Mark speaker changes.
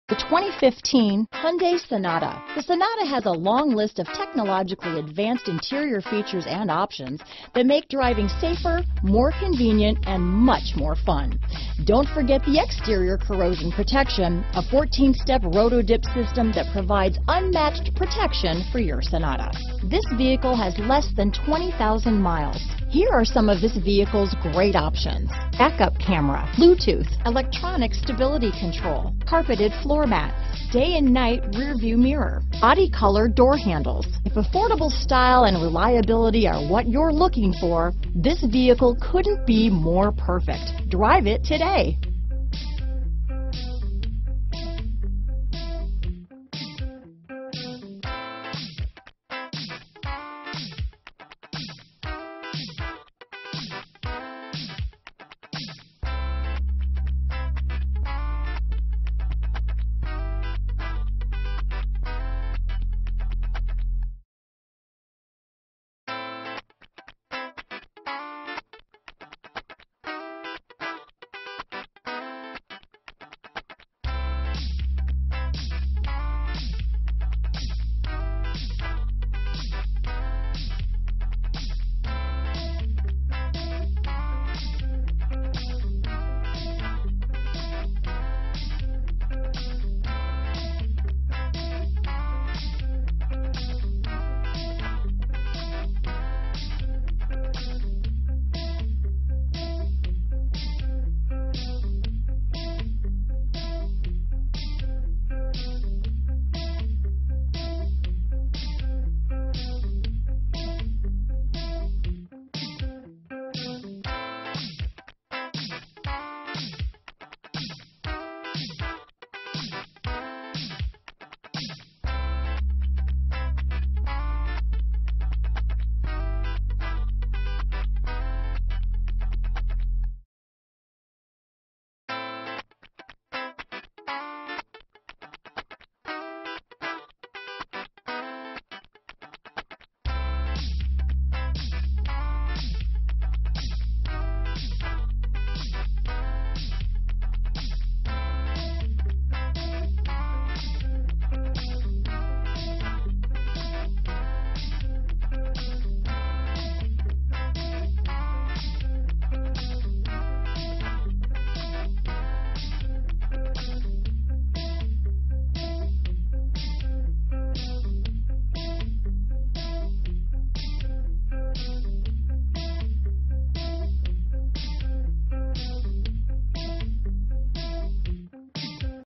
Speaker 1: The 2015 Hyundai Sonata. The Sonata has a long list of technologically advanced interior features and options that make driving safer, more convenient, and much more fun. Don't forget the exterior corrosion protection, a 14-step roto-dip system that provides unmatched protection for your Sonata. This vehicle has less than 20,000 miles. Here are some of this vehicle's great options: backup camera, Bluetooth, electronic stability control, carpeted floor mats, day and night rear view mirror, body color door handles. If affordable style and reliability are what you're looking for, this vehicle couldn't be more perfect. Drive it today.